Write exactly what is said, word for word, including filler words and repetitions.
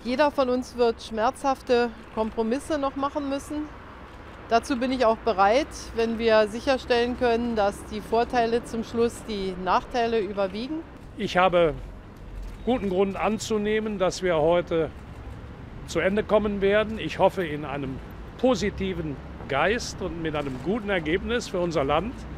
Jeder von uns wird schmerzhafte Kompromisse noch machen müssen. Dazu bin ich auch bereit, wenn wir sicherstellen können, dass die Vorteile zum Schluss die Nachteile überwiegen. Ich habe guten Grund anzunehmen, dass wir heute zu Ende kommen werden. Ich hoffe in einem positiven Geist und mit einem guten Ergebnis für unser Land.